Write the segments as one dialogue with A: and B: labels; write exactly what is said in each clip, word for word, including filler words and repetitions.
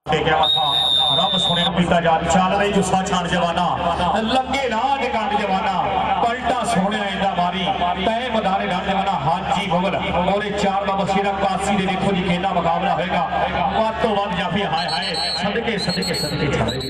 A: रब सुने पीता जा चाल रही जो छाण जवाना लगे राज कांड जवाना पलटा सोने इंदा मारी तय मदारे राज जवाना हाजी मुगल और चार बाबा शेरा कासी दे देखो जी केना मुकाबला होएगा वध तो वध जाफी हाय हाय सदके सदके सदके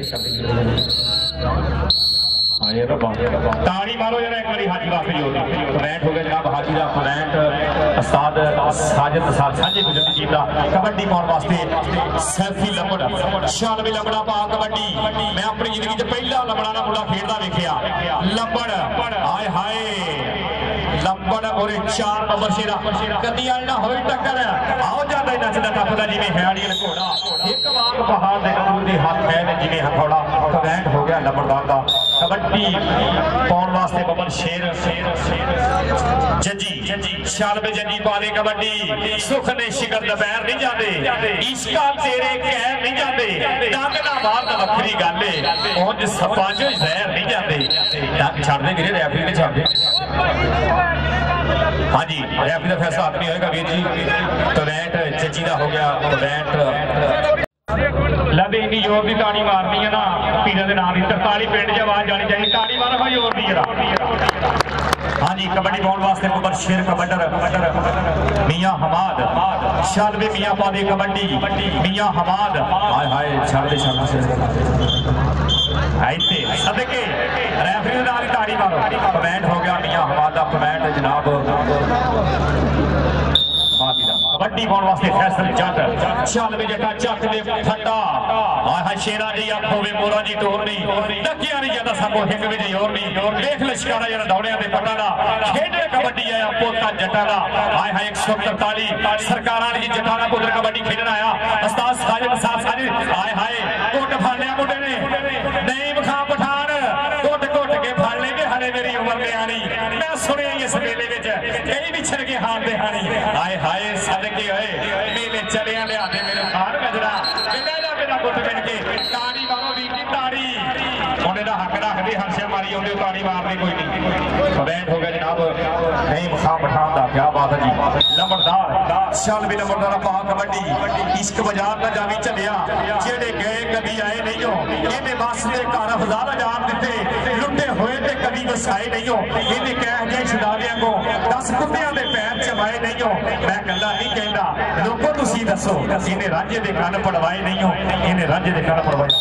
A: हाय रब्बा ताड़ी मारो जरा एक बारी हाजी वाफी जो कमेंट हो गया जनाब हाजी दा कमेंट उस्ताद साजिद साझे गुजरती टीम दा कबड्डी पाउण वास्ते सैफी लंबड़ छियानवे लंबड़ा पा कबड्डी मैं अपनी जिंदगी च पहला लंबड़ा ना मुंडा खेलदा वेखिया लंबड़ हाय हाय लंबड़ और चार नंबर शेरा कदी वाल ना होई टक्कर आओ जादा नचदा टपदा जिवें हैड़ी घोड़ा एक वांग पहाड़ दे कबूल दे हाथ है ने जिवें हथौड़ा कमेंट हो गया लंबड़दार दा कबड्डी पाउण वास्ते बबन शेर जजी छियानवे जजी पा दे कबड्डी सुख ने शिकर दोपहर नहीं जाते इश्का तेरे कहर नहीं जाते डंग ना मार ना वखरी गल है उंज सप्पां चों जहर नहीं जाते डंग छड्ड दे वीरे रैफरी ने छड्ड दे हाँ जी रैफरी का फैसला हाथ नहीं होएगा वीर जी कमेंट जजी का हो गया कमेंट लदे इन्नी जोर की ताड़ी मारनी है ना पीर के नाम की तरताली पिंड च आवाज जानी चाहिए ताड़ी मारो भाई जोर की जरा हाँ जी कबड्डी पाउण वास्ते कुबर शेर कबड्डर मियां हमाद छियानवे मियां पा दे कबड्डी मियां हमाद हाय हाय छड़ दे छड़ दे ऐते सदके रेफरी दे नाल ताड़ी मारो कमेंट हो गया मियां हमाद दा कमेंट जनाब कबड्डी पाउण वास्ते फैसल जट छियानवे जटा चक दे फटा हाय हाय शेरा जी आखो वे मोरा जी टोर नहीं टकिया नहीं ज्यादा सबो हिक वे जी और नहीं देख लश्कारा जरा दौड़िया दे पटा दा खेडे कबड्डी आया पोता जटा दा हाय हाय एक सौ तरतालीस सरकारां दी जटा दा पुत्र कबड्डी खेडन आया उस्ताद साजिद साहब साजिद हाय हाय कोट फाड़िया मुंडे ने नहीं खां पठान कोट कोट के फाड़ लेंगे हले मेरी उम्र में आनी मैं सुनिया इस मेले विच कई विछड़ के हार दे हानी हाय हाय सदके होए मेले चलिया लिया दे मेरे खान गजरा मेरा मेरा पुत बन के ताड़ी मारो वीर जी ताड़ी मुंडे दा हक रखदे हर्षे मारी आउंदे ताड़ी मारनी कोई नहीं कमेंट हो गया जनाब नहीं खां पठान दा क्या बात है जी लंबड़दार चल भी लंबड़दार पा कबड्डी इश्क बाजार दा जावी चलिया जेड़े गए कभी आए नहीं हो इहने बस दे घर हज़ार हजार दिते लुटे होए ते कभी वसाए नहीं हो इहने कह गए छुड़ावियां को दस कुत्तियां दे पैर चबाए नहीं हो मैं गल्ला नहीं कहंदा लोगों तुसीं दसो इहने रांझे दे कंन पड़वाए नहीं हो इहने रांझे दे कंन पड़वाए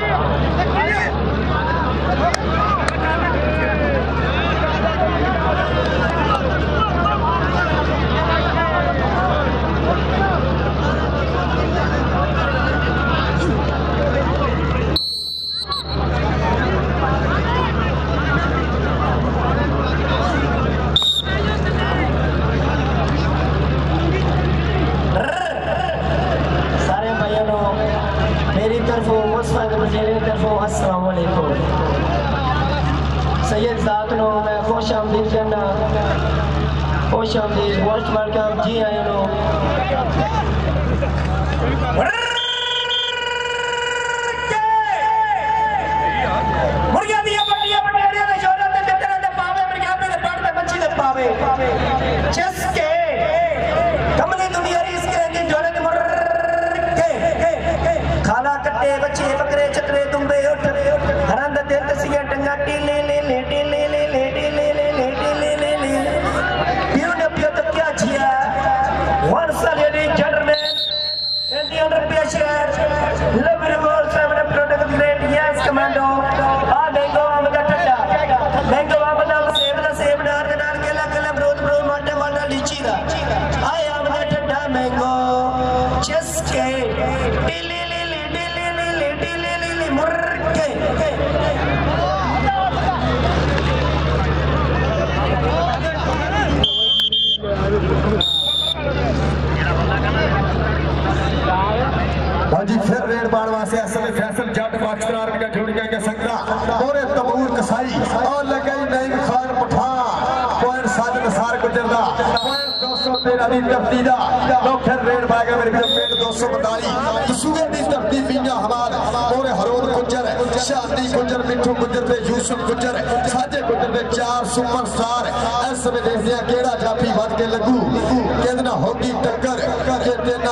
B: सैयद साथ नो मैं खुश आमदीद करना खुश आमदीद मोस्ट वेलकम जी आए नो मुर्गियां दी बड़ियां बड़ियां दे शोरा ते तेरे दे पावे मुर्गियां दे पड़ ते मच्छी दे पावे चस्के कमली दुनिया री इसके दी जोड़े दे मुर्गे खाला कट्टे बच्चे बकरे चतरे दुंबे उठ हरंद ते तसिया टंगा टीले ले ले टीले ले ले टीले ले ले टीले ले ले पियो ने पियो तो क्या जिया वन साले gentlemen in the under pressure love the world seven product great yes commando आ मैंगो आम दा ठंडा मैंगो आम दा सेब दा सेब नार दे नार केला केला अमरूद अमरूद मांडा मांडा लीची दा आए आम दा ठंडा मैंगो चस्के टीले ले ले टीले ले ले टीले ले ले मुर्गे
C: हाजी फिर रेड बाण वास्ते असले फैसल जट पाकिस्तान का जोड़ के संगरा पूरे तबूर कसाई और लगाई नईम खान पठान पॉइंट साजिद सार गुजरदा पॉइंट दो सौ तेरह दी धरती दा लो फिर रेड पाएगा मेरे भी पेट दो सौ पैंतालीस दसूए दी धरती मियां हमाद पूरे हरोद गुजर शादी गुजर मिठू गुजर ते यूसुफ गुजर साजे गुजर ते चार सुपरस्टार इस वे देखदे केड़ा जाफी वध के लगू किदना होगी टक्कर के तेना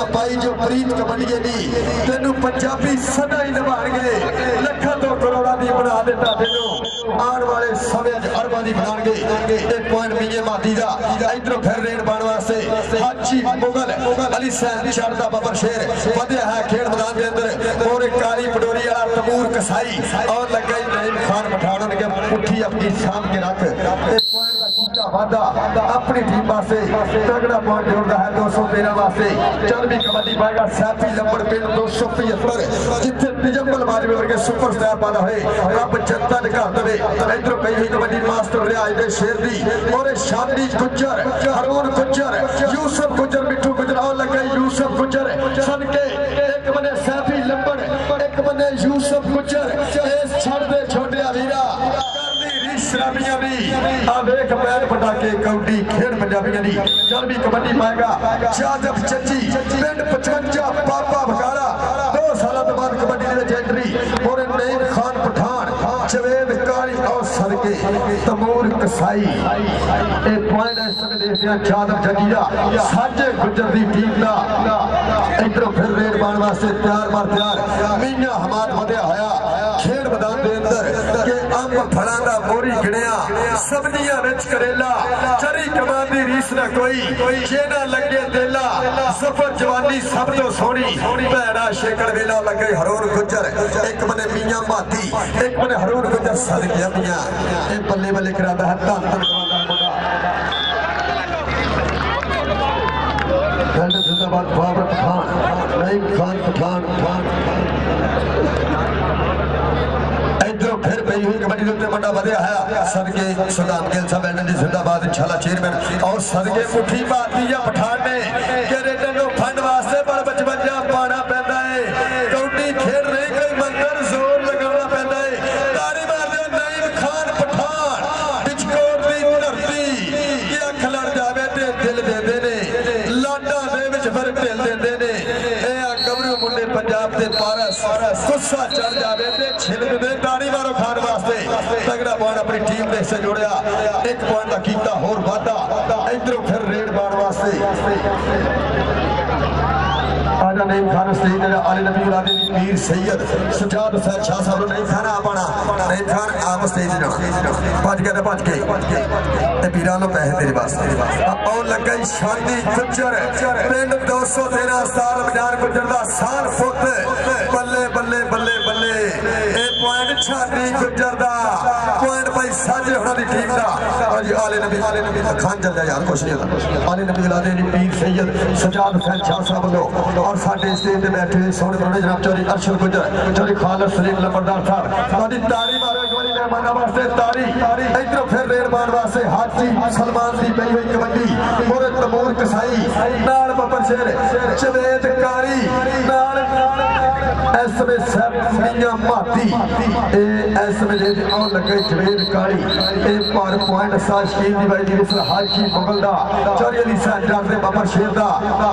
C: पाई जो प्रीत कबड्डी दी तेनू पंजाबी सदा ही निभाणगे लखां तो करोड़ां दी बना देता तेनू आने वाले समय अरबां दी बनाणगे एक पॉइंट मीए मादी दा इधरों फिर रेड पाने वास्ते हाजी मुगल अली सैन चढ़दा बबर शेर वधिया है खेल मैदान के अंदर और एक काली पटोरी वाला तमूर कसाई और लगा नईम खान पठान के पुठी अपनी शाम के रख वादा अपनी टीम वास्ते तगड़ा पॉइंट जोड़ता है दो सौ तेरह वास्ते चल भी कबड्डी पाएगा सैफी लंबड़ पिंड दो सौ पचहत्तर जिथे निजम्बल मारी वर्गे सुपरस्टार पाना है रब जनता ने घर दे इधरों कई हुई कबड्डी मास्टर रियाज दे शेर दी और शादी गुज्जर हरून गुज्जर यूसुफ गुज्जर मिठू गुज्जर और लगे यूसुफ गुज्जर सदके एक बने सैफी लंबड़ एक बने यूसुफ गुज्जर इस छड़ दे छोटे वीरा शराबियां दी आ देख पैर पटाके कौडी खेल पंजाबियां दी चल भी कबड्डी पाएगा जादव चची पिंड पचवंजा पापा बकाला दो साल बाद कबड्डी दे एंट्री और नईम खान पठान जवेद काली और सदके तमूर कसाई ए पॉइंट इस समय देखते हैं जादव चची दा साजे गुजर दी टीम दा इधरों फिर रेड पाने वास्ते तैयार मार तैयार मीना हमाद वधिया होया खेल मैदान दे अंदर के अंब फलां दा मोरी गिणिया सब्जियां रिच करेला चरी कमान दी रीस ना कोई जेना लगे देला सफर जवानी सब तो सोहनी भैड़ा शेकड़ वेला लगे हरोर गुजर एक बने मियां माती एक बने हरोर गुजर सदकिया मियां ए बल्ले बल्ले करादा है धन धन कवादा जिंदाबाद बाबर पठान नईम खान पठान फिर पई हुई कबड्डी के बड़ा वधिया है सदके सुल्तान गेल साहब एंड जिंदाबाद इंशाल्लाह चेयरमैन और सदके मुट्ठी मारती है पठान ने कैरेटन नो फंड वास्ते पर पचवंजा पाना पैंदा है कौडी खेल रही कोई मंदिर जोर लगाना पैंदा है ताड़ी मार दे नईम खान पठान बिचकोट दी धरती कि अख लड़ जावे ते दिल दे दे ने लाडा दे विच फिर ढिल देंदे ने ए आ गबरू मुंडे पंजाब दे पारस गुस्सा चढ़ जावे ते छिल दे ताड़ी मारो खान वास्ते तगड़ा पॉइंट अपनी टीम ने से जोड़िया एक पॉइंट का कीता होर वादा इधरों फिर रेड बाण वास्ते आजा नईम खान स्टेज ते आले नबी बुलादे मीर सैयद सुजात हुसैन शाह साहब नईम खान आपना नईम खान आप स्टेज ते भज गया भज के ते पीरां नो पैसे तेरे वास्ते और लगा शादी गुजर पिंड दो सौ तेरह साल बाजार गुजर दा साल पुत बल्ले बल्ले बल्ले बल्ले ए पॉइंट शादी गुजर दा पॉइंट भाई साजे होना दी टीम दा आज आले नबी आले नबी खान चल जा यार कुछ नहीं होता आले नबी बुलादे मीर सैयद सुजात हुसैन शाह साहब लो और साडे स्टेज पे बैठे सोने प्रोने जनाब चौधरी अरशद गुजर चौधरी खालिद सलीम लंबरदार साहब ताड़ी ताड़ी मारो एक बारी मेहमाना वास्ते ताड़ी इधर फिर रेड मार वास्ते हाजी सलमान दी पई हुई कबड्डी मोरे तमूर कसाई नाल बबर शेर जवेद कारी नाल एस में सब मियां माती ए एस में जे और लगे जवेद कारी ए पर पॉइंट साशकीन दी बाई दी विसल हाजी मुगल दा चौधरी अली सेंटर दे बबर शेर दा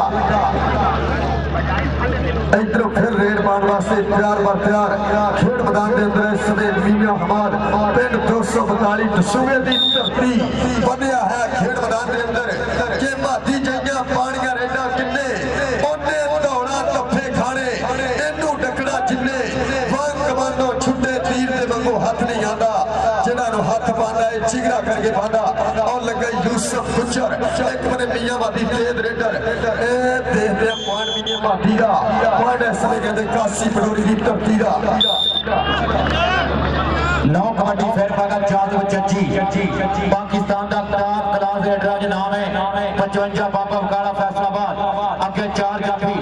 C: इधरों फिर रेड पाने वास्ते तैयार बर तैयार खेल मैदान के अंदर इस समय मीना हमाद पिंड दो सौ बताली दसूए की धरती बनिया है खेल मैदान के अंदर के माती जाइया पानिया रेडा किन्ने ओने दौड़ा तफे खाने इनू डकड़ा जिन्ने वांग कमांडो छुट्टे तीर दे वांगू हाथ नहीं आता जिन्होंने हाथ पाना है चिगरा करके पाना और लगा यूसुफ गुजर एक बने मियां माती तेज रेडर ए देखते हैं पॉइंट मियां माती दा पॉइंट इस समय कहते कासी पटोरी की धरती दा
A: नौ कबड्डी फेर पागा जादव चची पाकिस्तान का टॉप क्लास रेडर दा नाम है पचवंजा बाबा बकाला फैसलाबाद अगे चार जाफी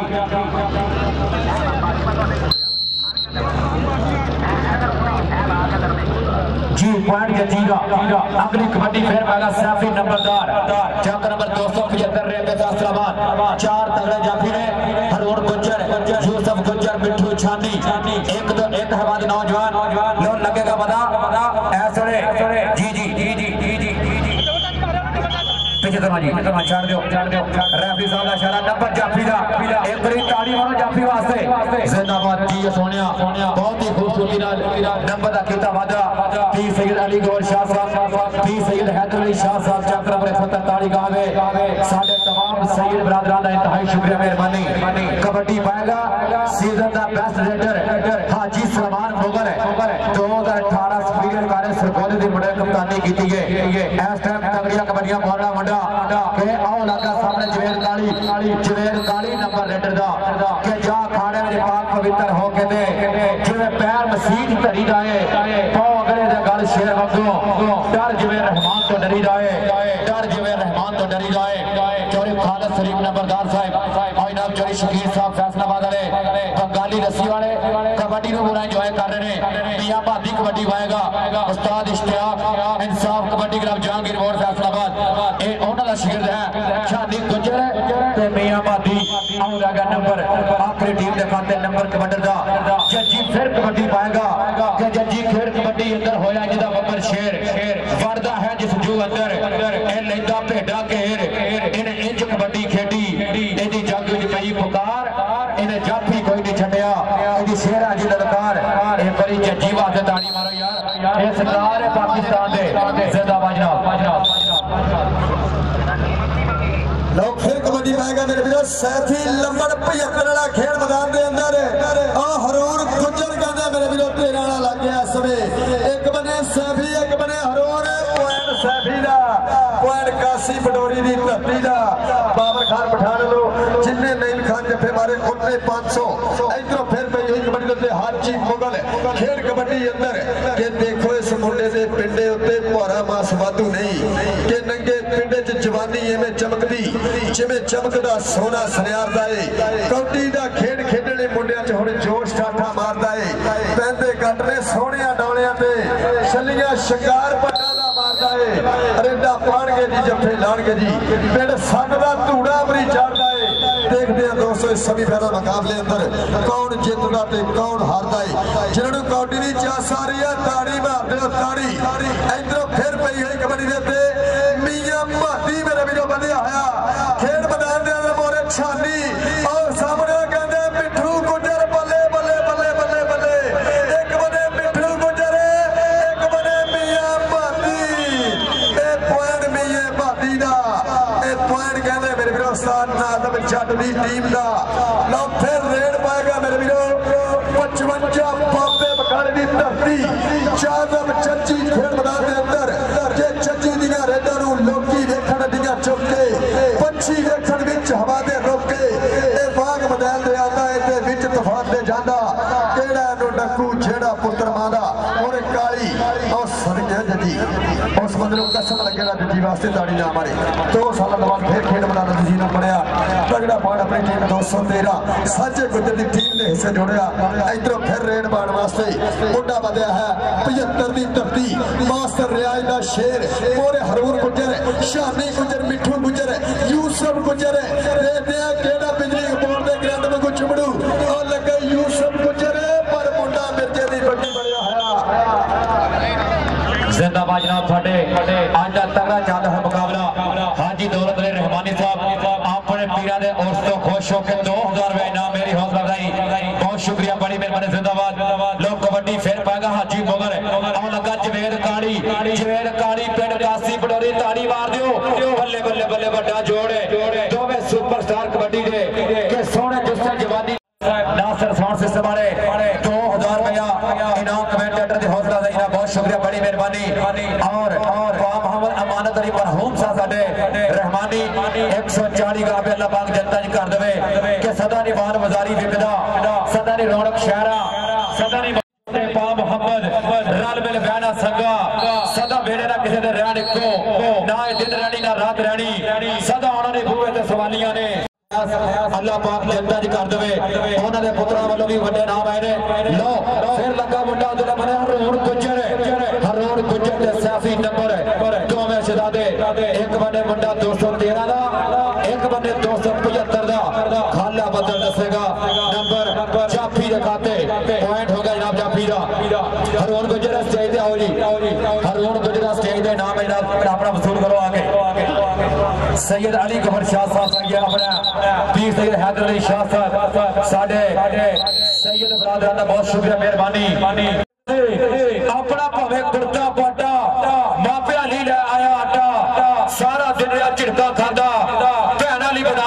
A: जी पॉइंट जजीगा अगली कबड्डी फेर पागा सैफी नंबरदार चक नंबर दो सौ पचहत्तर रेलवे फैसलाबाद चार तगड़े जाफी ने हरोर गुज्जर यूसुफ गुज्जर मिठू छानी एक दो एक हमारे नौजवान लोन लगेगा बता ऐसे जी जी जी जी जी जी पीछे करो जी छाड़ दो छाड़ दो रेफरी साहब का इशारा नंबर जाफी दा एक बड़ी ताड़ी मारो जाफी वास्ते जिंदाबाद जी सोनिया बहुत ही खूबसूरती नाल नंबर दा कीता वादा पीर सैयद अली गौर शाह साहब पीर सैयद हैदर अली शाह साहब चक्र नंबर एक सौ तरतालीस गावे साडे तमाम
D: तमाम सैयद बरादरान का इंतहाई शुक्रिया मेहरबानी। कबड्डी पाएगा सीजन का बेस्ट रेडर हाजी सलमान मुगल दो हजार अठारह सुपीरियर कॉलेज सरगोदे की मुंडे कप्तानी की गई इस टाइम तगड़िया कबड्डियां मारना मुंडा के आओ लगा सामने जवेद काली जवेद काली नंबर रेडर दा के जा खाने में पाक पवित्र हो के दे जिवें पैर मसीह धरी जाए पाओ अगले दे गल शेर वगो डर जवेद रहमान तो डरी जाए डर जवेद रहमान तो डरी जाए चौरी खालिद शरीफ नंबरदार साहब और जनाब चौरी शकीर साहब फैसलाबाद वाले बंगाली रस्सी वाले कबड्डी को बुरा एंजॉय कर रहे हैं। मियां भादी कबड्डी पाएगा उस्ताद इश्तियाक इंसाफ कबड्डी क्लब जहांगीर रोड फैसलाबाद ये उन्होंने का शिगिर्द है शादी गुजर ते मियां भादी और आगे नंबर आखिरी टीम के खाते नंबर कबड्डर दा जज्जी फिर कबड्डी पाएगा कि जज्जी फिर कबड्डी अंदर होया जिदा बबर शेर वरदा है जिस जू अंदर ए लेंदा भेडा घेर इन्हें इंज कबड्डी खेडी एदी जंग विच पई पुकार इन्हें जाफी कोई नहीं छड्डिया एदी शेरा जी ललकार ए बड़ी जज्जी वास्ते ताड़ी मारो यार ये सरदार है पाकिस्तान दे जिंदाबाद जनाब।
C: लोग फिर कबड्डी पाएगा मेरे वीरों सैफी लंबड़ पचहत्तर वाला खेल मैदान के अंदर आ हरूर गुजर कहंदा मेरे वीरों तेरा वाला लग गया समय एक बने सैफी एक बने हरूर पॉइंट सैफी दा पॉइंट कासी पटोरी दी धरती दा बाबर खान पठान लो जिन्ने नईम खान जफे मारे उन्ने पाँच सौ इधरों फिर पई हुई कबड्डी दे हाजी मुगल खेल कबड्डी अंदर के देखो इस मुंडे दे पिंडे उत्ते भोरा मास वाधू नहीं के नंगे पिंडे च जवानी एवें चमकदी जिवें चमकदा सोना सनियारदा है कबड्डी दा खेड खेडणे मुंडियां च हुण जोश ठाठा मारदा है पैंदे कटने सोहणियां डोलियां ते छल्लियां शिंगार पट्टा दा मारदा है अरेडा पाणगे जी जफे लाणगे जी पिंड संग दा धूड़ा बरी चढ़दा है देखते हैं दोस्तों इस सभी पैदा मुकाबले अंदर कौन जितदा ते कौन हारदा है जिन्होंने कबड्डी दी चास आ रही है ताड़ी मारदे हो ताड़ी इधरों फिर पई हुई कबड्डी दे ते मियां भादी मेरे वीरों बंदिया होया खेल मैदान दे अंदर मोरे छानी और सामने कहंदे मिठू गुजर बल्ले बल्ले बल्ले बल्ले बल्ले एक बने मिठू गुजर एक बने मियां भादी ए पॉइंट मियां भादी दा ए पॉइंट कहंदे मेरे वीरों उस्ताद नाज़म जट दी टीम दा लो फिर रेड पाएगा मेरे वीरों पचवंजा बाबे बकाले दी धरती चादम चच्ची खेल मैदान दे अंदर जे चच्ची दियां रेडां नूं लोकी देखण दियां चुके पंछी देखण विच हवा दे रोके ए बाग मैदान दे आंदा है ते विच तूफान दे जांदा केड़ा नु डक्कू छेड़ा पुत्र मां दा और काली और सदके जजी उस बंदे नूं कसम लगेगा जजी वास्ते ताड़ी ना मारे दो साल बाद फिर खेल मैदान दी जीना पड़िया तगड़ा पाण अपनी टीम दो सौ तेरह साजे गुजर दी टीम दे हिस्से जोड़िया इधरों फिर रेड पाण वास्ते मुंडा बदया है पचहत्तर दी धरती मास्टर रियाज दा शेर मोरे हरूर गुजर शानी गुजर मिठू गुजर यूसुफ गुजर देखते हैं केड़ा बिजली बोर्ड दे ग्राउंड में कुछ चुमड़ू और लगे यूसुफ गुजर पर मुंडा मिर्जे दी बड़ी बनया है
D: जिंदाबाद जनाब साडे आज दा तगड़ा चल है मुकाबला हाजी दौलत अली रहमानी साहब अपने पीरा दे उर्स तो खुश होकर दो हजार रुपए इनाम मेरी हौसला अफजाई बहुत शुक्रिया बड़ी मेहरबानी जिंदाबाद लोग कबड्डी फिर पाएगा हाजी मुगल और लगा जवेद काली जवेद काली पिंड कासी पटोरी ताड़ी मार दियो बल्ले बल्ले बल्ले बड़ा जोड़े दोवें सुपरस्टार कबड्डी दे के सोने जुस्से जवानी नासिर साउंड सिस्टम वाले दो हजार रुपया इनाम कमेंटेटर दी हौसला अफजाई ना बहुत शुक्रिया बड़ी मेहरबानी और और मोहम्मद अमानत अली मरहूम साहब साडे रहमानी एक सौ चालीस ग्राम अल्लाह पाक जनता जी कर देवे कि सदा नी बार बाजारी विकदा सदा नी रौनक शहरा सदा नी पा मोहम्मद रल मिल बहना संगा सदा बेड़े ना किसी दे रहन इको ना दिन रहनी ना रात रहनी सदा उन्होंने बूहे ते सवालियां ने अल्लाह पाक जनता जी कर देवे उन्होंने पुत्रा वालों भी बड़े नाम आए ने लो फिर लगा मुंडा उधर बने हरूर गुजर हरूर गुजर ते सैफी नंबर दो में शहजादे एक बने मुंडा दो सौ तेरह दा एक बने दो सौ पचहत्तर दा खाला बदल दसेगा नंबर जाफी दे खाते पॉइंट हो गया जनाब जाफी दा हरूर गुजर स्टेज दे आओ जी हरूर गुजर स्टेज दे नाम है जनाब अपना वसूल करो आगे सैयद अली गफर शाह साहब ये अपना पीर सैयद हैदर अली शाह साहब साडे सैयद बरादरान दा बहुत शुक्रिया मेहरबानी अपना भावे कुर्ता पाटा मापिया ली ले आया आटा सारा दिन झिड़का खादा भैन अली बना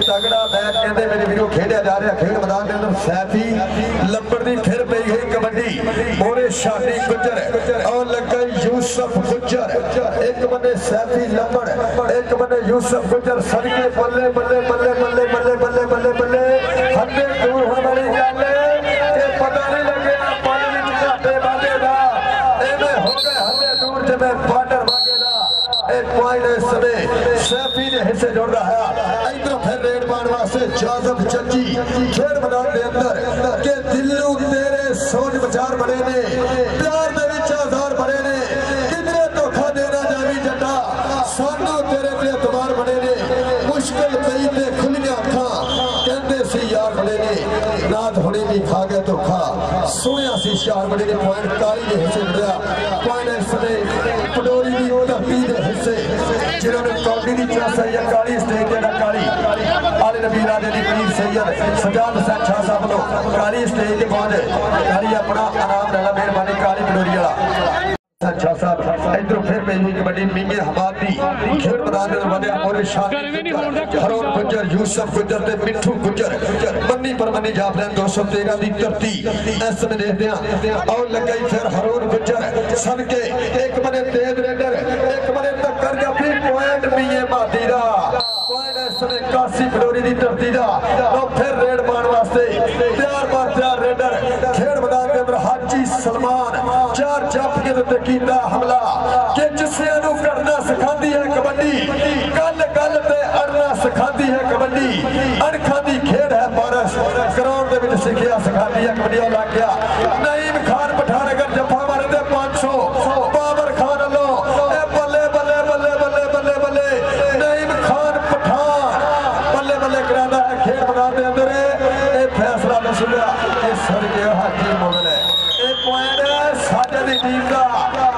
C: तगड़ा मैच कहते मेरे वीरों खेलिया जा रहा खेल मैदान के अंदर सैफी लंबड़ दी फिर पई गई कबड्डी मोरे शादी गुजर और लगा यूसुफ गुजर एक बने सैफी लंबड़ एक बने यूसुफ गुजर सड़के बल्ले बल्ले बल्ले बल्ले बल्ले बल्ले बल्ले बल्ले हद्दे दूर होने वाली गल है पता नहीं लगे पानी में घाटे बागेगा एवे हो गए हद्दे दूर जब बॉर्डर बागेगा एक पॉइंट इस समय सैफी ने हिस्से जोड़ रहा है इधर फिर रेड पाने वास्ते जाजब चची खेल मैदान के अंदर के दिल्लू तेरे सोच विचार बने ने प्यार दे विच आधार बने ने किधरे धोखा देना जावी जटा सानू तेरे पे एतबार बने ने मुश्किल पई ते खुलियां अखां कहंदे सी यार बने ने रात होने भी खा गए धोखा सुनिया सी शार बने ने पॉइंट काली दे हिस्से मिलिया पॉइंट इस समय पडोरी दी धरती दे हिस्से जिन्होंने कौडी दी चासा या काली स्टेज जेड़ा काली आले नबी राजे दी पीर सैयद सजाद हुसैन शाह साहब नो काली स्टेज ते पहुंचे काली अपना आराम नाल मेहरबानी काली पडोरी वाला अच्छा साहब इधर फिर पई कबड्डी मिंगे हमादी खेल मैदान में बने और शादी हरोन गुजर यूसुफ गुजर ते मिठू गुजर बन्नी पर बन्नी जाफर दो सौ तेरह दी धरती इस में देखते हैं और लगाई फिर हरोन गुजर सदके एक बने तेज रेडर एक बने टक्कर जाफी पॉइंट मिंगे मादी दा पॉइंट इस में कासी पडोरी दी धरती दा तो फिर रेड मारन वास्ते तैयार पर तैयार रेडर खेल मैदान के अंदर हाजी सलमान चार जाफियां ते कीता हमला कि जिस्सियां नू करना सिखाती है कबड्डी गल गल ते अड़ना सिखाती है कबड्डी अणखां दी खेड है बारिश ग्राउंड दे विच सिखिया सिखाती है कबड्डी लग गया नईम खान पठान अगर जफा मारे ते पाँच सौ बाबर खान लो ए बल्ले बल्ले बल्ले बल्ले बल्ले बल्ले नईम खान पठान बल्ले बल्ले करांदा है खेल मैदान दे अंदर ए फैसला नसुलिया ए सर गया हाजी मोगल है ए पॉइंट साडे दी टीम दा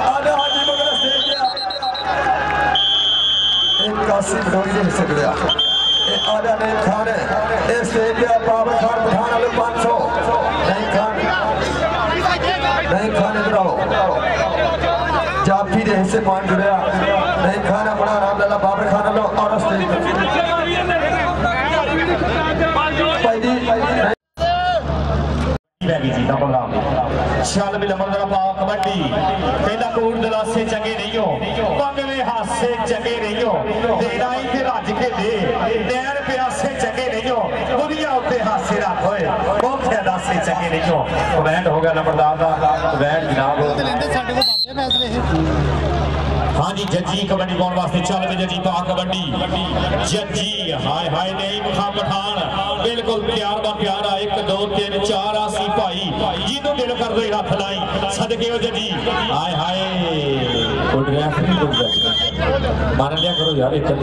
C: कासी पडोरी दे हिस्से गया ए आजा नहीं खान ए स्टेज पे बाबर खान पठान वाले पाँच सौ नहीं खान नहीं खान इधर आओ जाफी दे हिस्से पॉइंट जुड़िया नहीं खान अपना आराम लाला बाबर खान लो और स्टेज भाई जी
A: बैगी जी डबल राम शाल में लमरदा पा कबड्डी कहंदा कोट दलासे चंगे नहीं हो पंगवे हासे चंगे नहीं हो तेराई ते रज के दे नैर प्यासे चंगे नहीं हो बुढ़िया उत्ते हासे रख होए भूखे दासे चंगे नहीं हो कमेंट हो गया लमरदार दा कमेंट जनाब हाँ जी जजी कबड्डी पाने वास्ते चल में जजी पा कबड्डी जजी हाय हाय नहीं मुखा पठान बिल्कुल प्यार बा प्यारा एक दो तीन चार आसी भाई जिन्हों दिल कर दो हथ लाई सदके हो जजी हाय हाय गुड रेफरी गुड मान लिया करो यार एक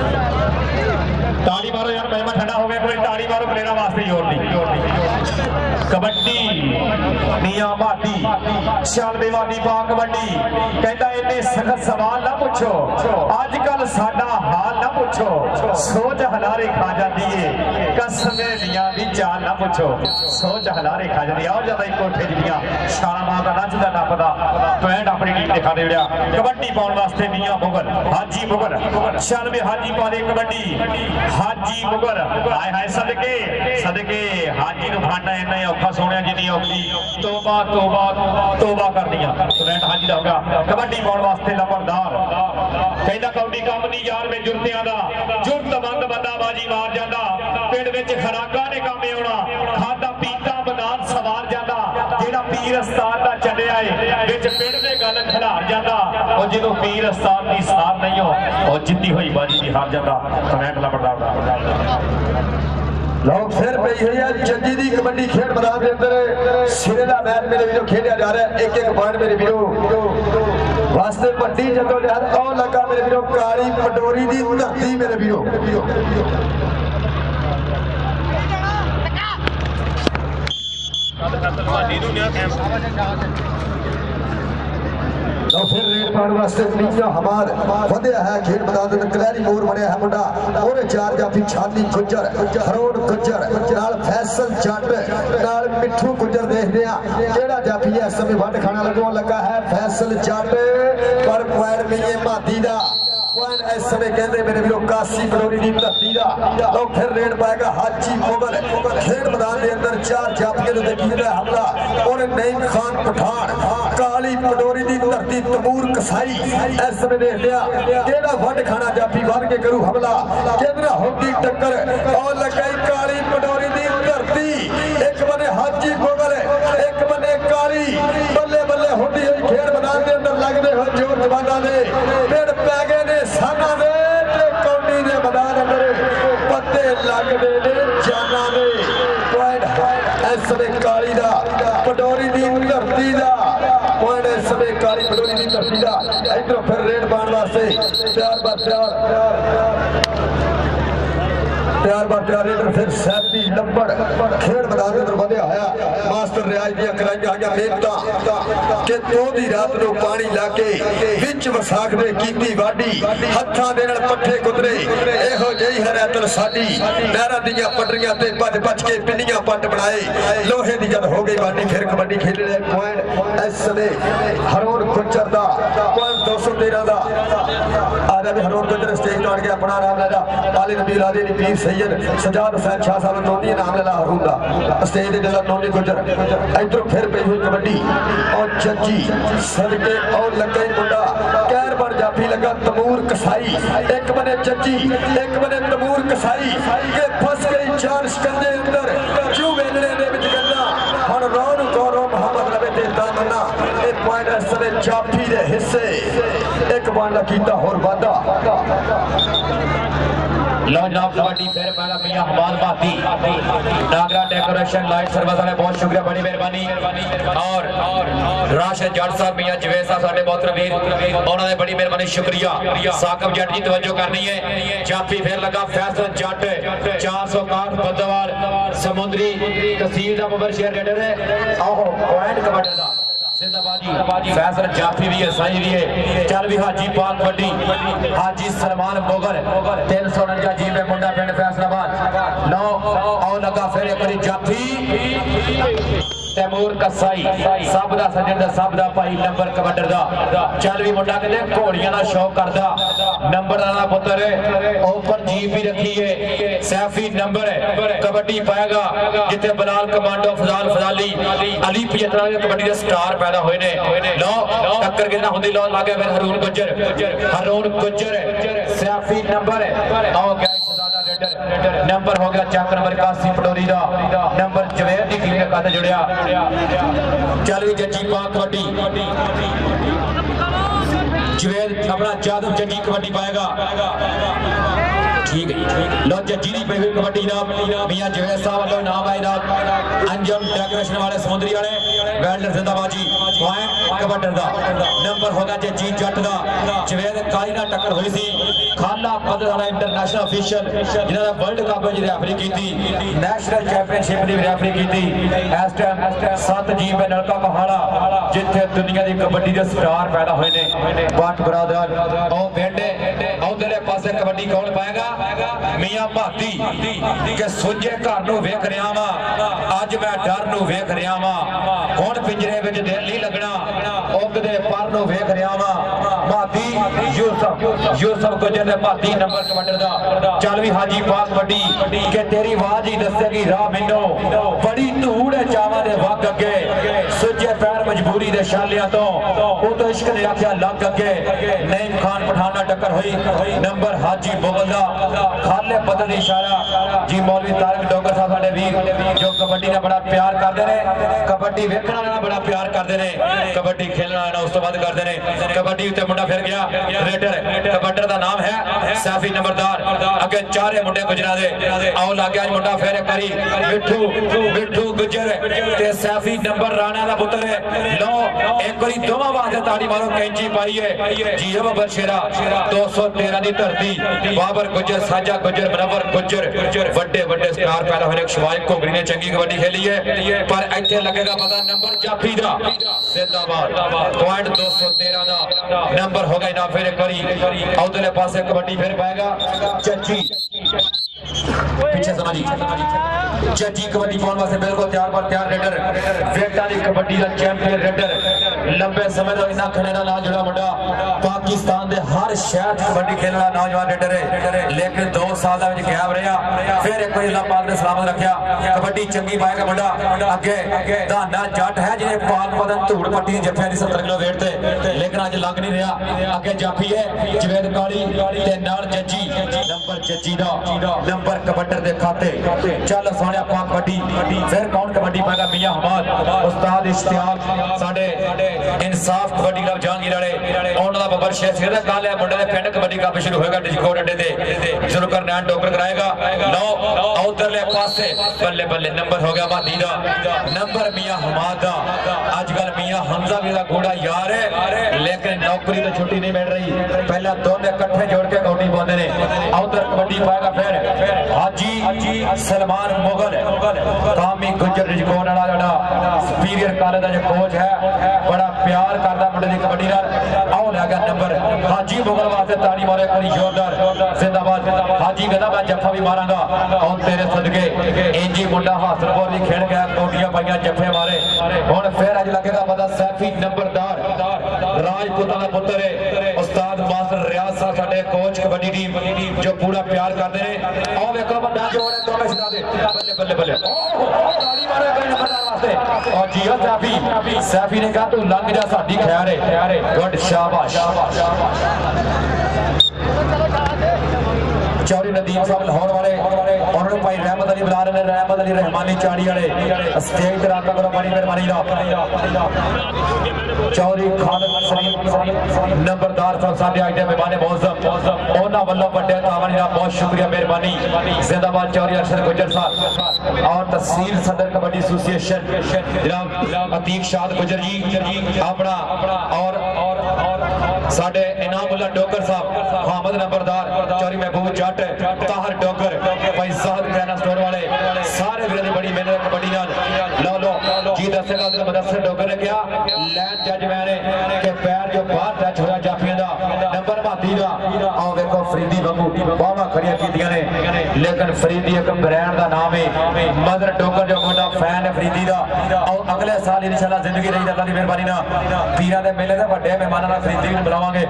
A: ताली मारो यार महिमा ठंडा हो गया कोई ताली मारो प्लेयरा वास्ते जोर दी कबड्डी मियां मादी शालवे मादी पा कबड्डी कहता इन्ने सख्त सवाल ना पूछो आजकल साडा हाल ना पूछो सोच हलारे खा जाती है कसमे मियां दी चाल ना पूछो सोच हलारे खा जाती है और ज्यादा एक कोठे जियां शाला मां का नचदा नपदा पॉइंट अपनी टीम दिखा दे विड़ा कबड्डी पाउण वास्ते मियां मुगल हाजी मुगल शालवे हाजी पा दे कबड्डी हाजी मुगल हाय हाय सदके सदके हाजी नु फांडा इन्ना ही औखा सोनिया जिन्नी औखी तौबा तौबा तौबा कर दिया कमेंट हाजी दा होगा कबड्डी पाउण वास्ते लंबरदार कहंदा कौडी काम नहीं यार में जुरतियां दा जुरतमंद बंदा बाजी मार जांदा पिंड विच खराका ने काम आउणा खादा पीता मैदान सवार जांदा जेड़ा पीर उस्ताद दा चलिया है विच पिंड दे गल खिलार जांदा और जदों पीर उस्ताद दी सार नहीं हो और जिद्दी होई बाजी दी हार जांदा कमेंट लंबरदार
C: लोग फिर पई हुई है जजी दी कबड्डी खेल मैदान के अंदर सिरे दा मैच मेरे वीरों खेलिया जा रहा है एक एक पॉइंट मेरे वीरों वास्ते पट्टी जदोजहद और लगा मेरे वीरों काली पडोरी दी धरती मेरे वीरों तो फिर रेड पाने वास्ते मियां हमार वधिया है खेल मैदान में कलैरी मोर बनया है मुंडा और चार जाफी छाली गुजर हरोड़ गुजर नाल फैसल जट नाल मिठू गुजर देखदे आ केड़ा जाफी है इस समय वड खाना लगो लगा है फैसल जट पर पॉइंट मिये मादी दा पॉइंट इस समय कहते मेरे वीरों काशी पडोरी दी धरती दा लो फिर रेड पाएगा हाजी मुगल खेड मैदान के अंदर चार जाफिए दे कीता हमला और नईम खान पठान काली पडोरी दी धरती तमूर कसाई इस समय देख लिया केड़ा वड खाना जाफी भर के करू हमला केंद्र होगी टक्कर और लगाई काली पडोरी दी धरती एक बने हाजी मुगल एक बने काली बल्ले बल्ले होती हुई खेड मैदान के अंदर लगदे हो जोर जवाना दे पेड़ पै गए ने साना दे ते कौडी दे मैदान अंदर पत्ते लगदे ने जाना दे पॉइंट इस समय काली दा पडोरी दी धरती दा पॉइंट इस समय काली पडोरी दी धरती दा इधर फिर रेड पाने वास्ते प्यार बार प्यार प्यार बार प्यार इधर फिर सैफी लंबड़ खेड मैदान में बंदे आया मास्टर रियाज दी कराई आ गया मेहनत के तो दी रात नु पानी लाके विच वसाख दे कीती वाडी हत्थां दे नाल पट्ठे कुतरे एहो जही हरैतल साडी नहरां दीयां पटरियां ते भज भज के पिंडियां पट बनाए लोहे दी जद हो गई वाडी फिर कबड्डी खेलने पॉइंट इस समय हरोन गुज्जर दा पॉइंट दो सौ तेरह दा आ जा भी हरोन गुज्जर स्टेज तो आ गया अपना नाम ले जा आली नबी लादी दी पीर सैयद सजाद हुसैन शाह साहब नोनी नाम ले ला हरून दा स्टेज दे जला नोनी गुज्जर इधर फिर पई हुई कबड्डी और जज्जी सदके और लगे मुंडा कैर बन जाफी लगा तमूर कसाई एक बने जज्जी एक बने तमूर कसाई के फस गई चार शिकंजे अंदर क्यों वेलने दे विच गन्ना हुन रौन गौरव मोहम्मद लबे ते दामना ए पॉइंट इस समय जाफी दे हिस्से एक बन कीता होर वादा
D: लो जनाब कबड्डी फिर पहला मियां हमाद भाती नागरा डेकोरेशन लाइट सर्विस वाले बहुत शुक्रिया बड़ी मेहरबानी और राशिद जट साहब मियां जवेद साहब साडे मोहतरम वीर उन्होंने ने बड़ी मेहरबानी शुक्रिया साकब जट जी तवज्जो करनी है जाफी फिर लगा फैसल जट चार सौ इक्यावन बदवाल समुद्री तहसील दा मुबशर रेडर है आओ पॉइंट कबड्डी दा फैसल जाफी भी है सही भी है चल भी हाजी पाक बड्डी हाजी सलमान मोगल तीन सौ उनजा जी में मुंडा पिंड फैसलाबाद नौ आओ लगा फिर एक बारी जाफी तैमूर कसाई सब दा सज्जन दा सब दा भाई नंबर कबड्डर दा चल भी मुंडा कहते घोड़ियां दा शौक करदा नंबर दा पुत्र ओपन जीप भी रखी है सैफी नंबर है कबड्डी पाएगा जिथे बलाल कमांडो फजाल फजाली अली पचहत्तर के कबड्डी दे स्टार पैदा होए ने लो टक्कर कितना हुंदी लो लागे फिर हरून गुज्जर हरून गुज्जर सैफी नंबर है आओ क्या नंबर हो गया चैक नंबर इक्यासी पटोरी दा नंबर जवेद दी टीम के खाते जुड़िया चल भी जज्जी पाक कबड्डी जवेद अपना जादव जज्जी कबड्डी पाएगा ठीक है लो जज्जी दी पई हुई कबड्डी नाम मियां जवेद साहब वालों नाम आए नाम अंजम डेकोरेशन वाले समुद्री वाले वेल्डर जिंदाबाजी पॉइंट कबड्डर दा नंबर होगा जज्जी जट दा जवेद काली ना टक्कर हुई सी खाला पदर वाला इंटरनेशनल ऑफिशियल जिन्हां दा वर्ल्ड कप च रेफरी कीती नेशनल चैंपियनशिप दी रेफरी कीती इस टाइम सात जी में नलका पहाड़ा जिथे दुनिया दी कबड्डी दे स्टार पैदा होए ने बाट बरादर ओ बेटे उधरले पासे कबड्डी कौन पाएगा मियां भाती के सुजे घर नूं वेख रिहा वा अज मैं डर नूं वेख रिहा वा हुण पिंजरे विच दिल नहीं लगना उगदे पर नूं वेख रिहा वा भाती यूसुफ यूसुफ गुजर दे भाती नंबर कबड्डर दा चल भी हाजी पाक कबड्डी के तेरी आवाज ही दसेगी राह मैनू बड़ी धूड़ है चावां दे वग अगे सुजे पैर मजबूरी दे शालियां तो ओ तो इश्क ने आख्या लग अगे नईम खान पठान नाल टक्कर हुई नंबर हाजी मुगल दा खाले बदल इशारा जी मौलवी तारक डोगर साहब साडे वीर जो कबड्डी ना बड़ा प्यार करदे ने कबड्डी वेखण वाला बड़ा प्यार करदे ने कबड्डी खेलण वाला उस तो बाद करदे ने कबड्डी उत्ते मुंडा फिर गया रेडर कबड्डर दा नाम है सैफी नंबरदार अगे चारे मुंडे गुजरा दे आओ लागे आज मुंडा फिर करी मिठू मिठू गुजर ते सैफी नंबर राणा दा पुत्र है लो एक बारी दोवां वास्ते ताड़ी मारो कैंची पाई है जी अब बरशेरा दो सौ तेरह दी धरती बाबर गुजर साजा गुजर मनवर गुजर वड्डे वड्डे स्टार पैदा होने शवाइब घोगरी ने चंगी कबड्डी खेली है पर इत्थे लगेगा पता नंबर जाफी दा जिंदाबाद पॉइंट दो सौ तेरह दा नंबर हो गया ना फिर एक बारी उधरले पासे कबड्डी फिर पाएगा चची पीछे समा जी जजी कबड्डी पाउण वास्ते बिल्कुल तैयार पर तैयार रेडर वेटा दी कबड्डी दा चैंपियन रेडर लंबे समय तो इन्ना खड़े नाल जुड़ा मुंडा पाकिस्तान दे हर शहर कबड्डी खेलना नौजवान रेडर है लेकिन दो साल दा विच गैप रहा फिर एक बार अल्लाह पाक ने सलामत रखया कबड्डी चंगी पाएगा मुंडा अगे धाना जट है जिन्हें पाक पदन धूड़ पट्टी जफिया दी सत्तर किलो वेट ते लेकिन अज लग नहीं रहा अगे जाफी है जवेद काली ते नाल जजी नंबर जजी दा नंबर कबड्डर दे खाते चल सोने पाक कबड्डी फिर कौन कबड्डी पाएगा मियां हमाद उस्ताद इश्तियाक साडे इंसाफ कबड्डी क्लब जहांगीर वाले उन्हां दा बबर शेर सिर दा गल है मुंडे दे पिंड कबड्डी कप शुरू होएगा डिस्कोड अड्डे ते जुलकर नैन डॉक्टर कराएगा लो उधरले पासे बल्ले बल्ले नंबर हो गया मादी दा नंबर मियां हमाद दा आजकल मियां हमजा भी दा घोड़ा यार है लेकिन नौकरी तो छुट्टी नहीं मिल रही पहला दोनों इकट्ठे जोड़ के कबड्डी पाते ने उधर कबड्डी पाएगा फिर हाजी सलमान मुगल कामी गुजर रिजकोन वाला जोड़ा सुपीरियर कॉलेज का जो कोच है बड़ा प्यार करता मुंडे दी कबड्डी नाल आओ लगा नंबर हाजी मुगल वास्ते ताली मारे कोई जोरदार जिंदाबाद हाजी कहता मैं जफ्फा भी मारांगा और तेरे सदके इंजी मुंडा हासलपुर दी खेल गया कोटियां पाइयां जफ्फे मारे हुण फिर अज लगेगा पता सैफी नंबरदार राजपूतां दा पुत्र है उस्ताद मास्टर रियाज साहब साडे कोच कबड्डी टीम जो पूरा प्यार करते हैं आओ देखो बंदा जोड़ है दोनों छड़ा दे बल्ले बल्ले बल्ले ताली मारे कोई नंबरदार वास्ते और जियो सैफी सैफी ने कहा तू लंघ जा साडी खैर है गुड शाबाश चौरी नदीम साहब लाहौर वाले उन्होंने भाई रहमत अली बुला रहे रहमत अली रहमानी चाड़ी वाले स्टेज पर आकर करो बड़ी मेहरबानी चौरी खालिद सलीम नंबरदार साहब साडे आज दे मेहमान मौजूद उन्हां वल्लों वड्डे तावन दा बहुत शुक्रिया मेहरबानी जिंदाबाद चौरी अरशद गुजर साहब और तहसील सदर कबड्डी एसोसिएशन जनाब अतीक शाद गुजर जी अपना और साडे इनामुल्लाह डोगर साहब हामद नंबरदार चौरी महबूब जट ताहर डोगर भाई साहब कैना स्टोर वाले सारे वीरों की बड़ी मेहनत कबड्डी नाल लो लो जी दसेगा उधर मदरसे डोगर ने क्या लैंड जज मैंने के पैर जो बाहर टच होया जाफियां दा नंबर मादी दा आओ देखो फरीदी वांगू बावा खड़ियां कीतियां ने लेकिन फरीदी एक ब्रांड दा नाम है मदर डोगर जो मुंडा फैन है फरीदी दा और अगले साल इंशाल्लाह जिंदगी रही अल्लाह दी मेहरबानी नाल पीरां दे मेले दे वड्डे मेहमानां नाल फरीदी नूं बुलावांगे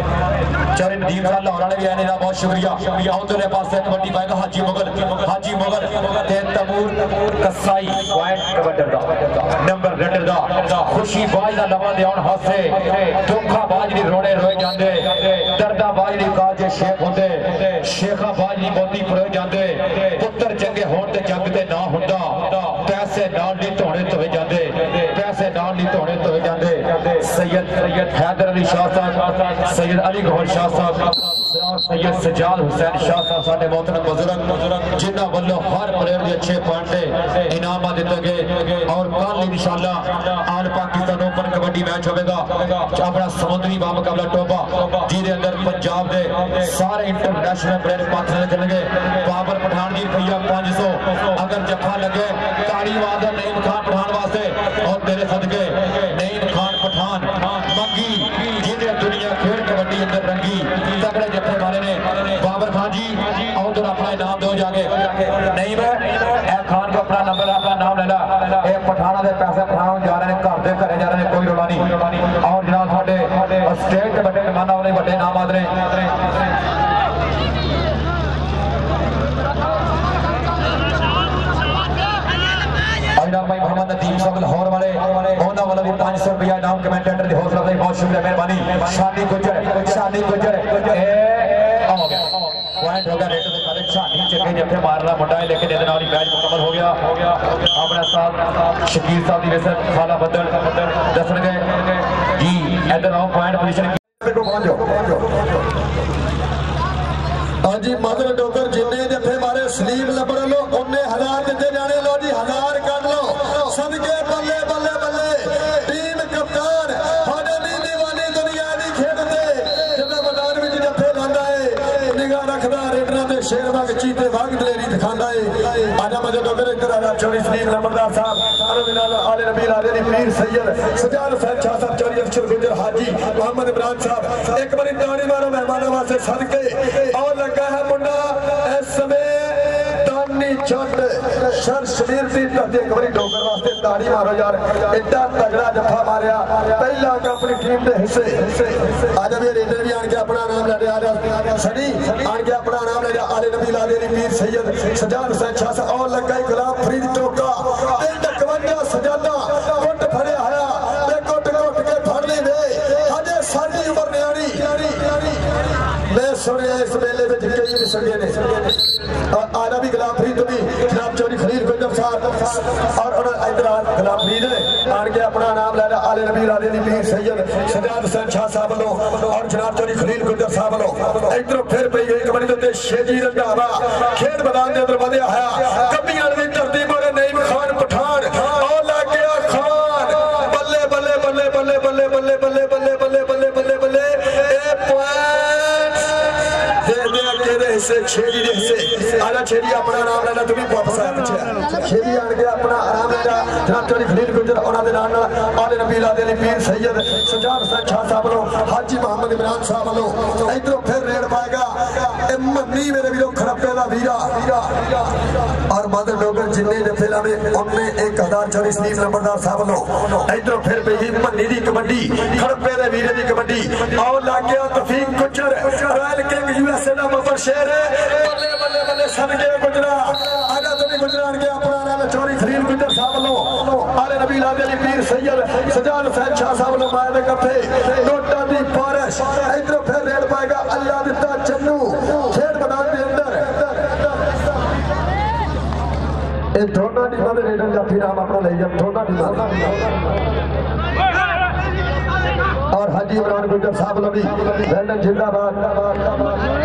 D: चौरी नदीम साहब लाहौर वाले भी आए ने बहुत शुक्रिया उधरले पासे कबड्डी पाएगा हाजी मुगल हाजी मुगल ते तमूर कसाई पॉइंट कबड्डर दा नंबर रेडर दा खुशी बाज दा लवा दे आउण हासे दुखा बाज दी रोने रोए जांदे दर्दा बाज दी काजे शेख हुंदे शेखा बाज दी मोती परोए जांदे पुत्तर चंगे होण ते जग ते ना हुंदा पैसे नाल दी धोणे धोए जांदे पैसे नाल दी धोणे धोए जांदे सैयद सैयद हैदर अली शाह साहब सैयद अली गौहर शाह साहब सैयद सजाद हुसैन शाह साहब साडे मोहतरम बुजुर्ग जिन्हां वल्लों हर प्लेयर दे अच्छे पॉइंट इनाम दिते गए और कल इंशाअल्लाह all Pakistan open kabaddi match होगा अपना समुद्री बा मुकाबला टोबा जिहदे अंदर पंजाब दे सारे इंटरनेशनल प्लेयर पाकिस्तान चलणगे बाबर पठान जी रुपया पाँच सौ अगर जफा लगे ताड़ी वाद नईम खान पठान वास्ते और तेरे सदके नईम खान पठान मंगी जिहदे दुनिया खेल कबड्डी अंदर रंगी तगड़े जफे वाले ने बाबर खान जी और उधर अपना इनाम दो जाके नहीं मैं ए खान को अपना नंबर अपना नाम ले ला ए पठाना दे पैसे पठान जा रहे हैं घर दे घरे जा रहे हैं कोई रोला नहीं और जनाब साडे स्टेट के बड़े मेहमान वाले बड़े नाम आदरे भाई मोहम्मद नदीम साहब लाहौर वाले उन्हां वाला भी पाँच सौ रुपया इनाम कमेंटेटर दी हौसला अफजाई बहुत शुक्रिया मेहरबानी शादी गुजर शादी गुजर ए हो गया पॉइंट हो गया रेट दे खाले शादी चंगे जफे मारना मुंडा है लेकिन इहदे नाल ही मैच मुकम्मल हो गया अपना साहब शकीर साहब दी वैसे खाला बदल दसणगे जी इधर आओ पॉइंट पोजीशन
C: को पहुंचो हां जी मदर डोगर जिन्ने जफे मारे सलीम लबड़ लो उन्ने हजार दिते जाने लो जी हजार कर लो सदके बल्ले बल्ले बल्ले टीम कप्तान हाडे नीली वाली दुनिया दी खेडदे जिन्ना मैदान विच जफे लांदा है निगाह रखदा रेडरां दे शेर वांग चीते वांग दलेरी दिखांदा है आजा मदर डोगर इधर आजा चौरी सलीम नंबरदार साहब अरविंद आले नबी आले दी पीर सैयद सजाद हुसैन शाह साहब चौरी अफसर गुजर हाजी मोहम्मद इमरान साहब एक बारी ताड़ी मारो मेहमानों वास्ते सदके और लगा है मुंडा इस समय चंड शर शरीर दी धरती एक बारी डोगर वास्ते ताड़ी मारो यार एडा तगड़ा जफा मारिया पहला अंक अपनी टीम दे हिस्से आज भी रेडर भी आन के अपना नाम ले रहा सनी आन के अपना नाम ले रहा आले नबी लादे पीर सैयद सजाद हुसैन शाह सा और लगा गुलाम फरीद टोका एडा कवंजा सजादा कोट फड़या आया ते कोट कोट के फड़ ली वे अजे साडी उम्र न्यारी मैं सुनिया इस मेले में कई विसर्गे ने आना भी गुलाम फरीद भी जनाब चौधरी खलील गुजर साहब और इधर गुलाम फरीद ने आन के अपना नाम ले रहा आले नबी लादे पीर सैयद सजाद हुसैन शाह साहब वालों और जनाब चौधरी खलील गुजर साहब वालों इधरों फिर पई गई कबड्डी दे शेजी रंधावा खेड मैदान के अंदर वधिया है कब्बियां दी धरती मोरे नईम खान पठान और लग गया खान बल्ले बल्ले बल्ले बल्ले बल्ले बल्ले बल्ले बल्ले बल्ले बल्ले बल्ले बल्ले ए पॉइंट दे दे के दे हिस्से छेड़ी दे हिस्से आजा छेड़ी अपना नाम लेना तुम वापस आया पीछे छेड़ी आन के अपना आराम लेना जनाब चौधरी खलील गुजर उन्हां दे नाल नाल आले नबी लादे अली पीर सैयद सजाद हुसैन शाह साहब वालों हाजी मोहम्मद इमरान साहब वालों इधरों फिर रेड पाएगा ए मन्नी मेरे वीरों खड़प्पे दा वीरा और मदर डोगर जिन्ने जफे लावे उनने एक हजार चौरी सलीम नंबरदार साहब वालों इधरों फिर पई मन्नी दी कबड्डी खड़प्पे दे वीरे दी कबड्डी और लग गया तफीक गुजर रॉयल किंग यूएसए दा बबर शेर बल्ले बल्ले बल्ले सनके गुजरा आजा तभी गुजरान के अपना नाम चौरी खलील गुजर साहब वालों आले नबी लादे अली पीर सैयद सजाद हुसैन शाह साहब वालों माए दे कफे नोटा दी बारिश इधरों फिर रेड पाएगा अल्लाह दिता चन्नू खेड मैदान के अंदर ए दोनों टीमां दे रेडर जाफी नाम अपना ले जा दोनों टीमां और हाजी इमरान गुजर साहब वालों भी वेल्डन जिंदाबाद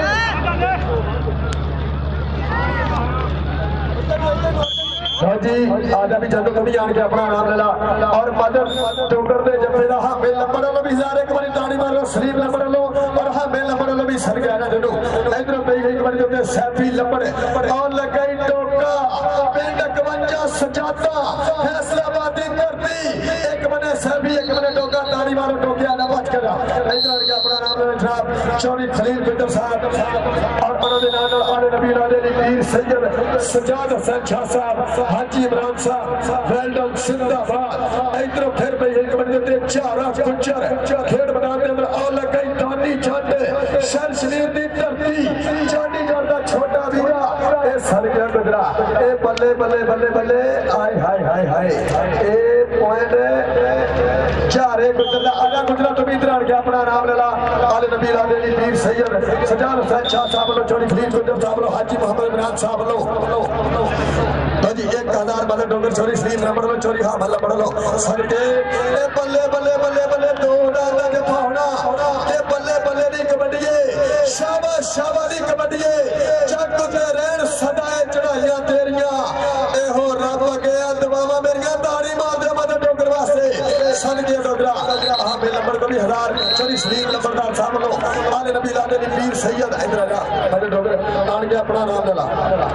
C: जी आजा भी जदों कभी आन के अपना नाम लेला और मदर डोगर दे जफे दा हामिल नंबर वाला भी ज़ारे एक बारी ताड़ी मारो सलीम नंबर लो और हामिल नंबर वाला भी सर गया ना जदों इधर पे एक बारी जो सैफी लंबड़ और लगाई टोका पिंड कवंजा सजादा फैसलाबाद दी धरती एक बने सैफी एक बने टोका ताड़ी मारो टोके आना बच करा इधर आन के अपना नाम ले जनाब चौधरी खलील गुजर साहब और उन्होंने नाम आले नबी लादे पीर सैयद सजाद हुसैन शाह साहब हाजी इमरान साहब वेल्डन जिंदाबाद इधर फिर पे एक बंदे ते चारा गुजर खेड मैदान के अंदर और लग गई दानी छंड शर शरीर दी धरती चांदी करदा छोटा वीरा ए सर गया गुजरा ए बल्ले बल्ले बल्ले बल्ले आय हाय हाय हाय ए पॉइंट चारे गुजरा आजा गुजरा तो भी इधर आके अपना नाम लेला आले नबी लादे अली पीर सैयद सजाद हुसैन शाह साहब वालों चौधरी खलील गुजर साहब वालों हाजी मोहम्मद इमरान साहब वालों जी एक हजार बल्ले डोगर चोरी सलीम नंबर लो चोरी हाँ भला पढ़ लो सड़के ए बल्ले बल्ले बल्ले बल्ले दो डाला के पावना ए बल्ले बल्ले दी कबड्डीए शाबाश शाबाश दी कबड्डीए जग ते रहन सदाए चढ़ाइयां तेरियां ए हो रब गया दुआवां मेरियां ताड़ी मार दे मदद डोगर वास्ते सड़के डोगरा हां बे नंबर को भी हजार चोरी सलीम नंबरदार साहब लो आले नबी लादे दी पीर सैयद इधर आ मदद डोगर आन के अपना नाम लेला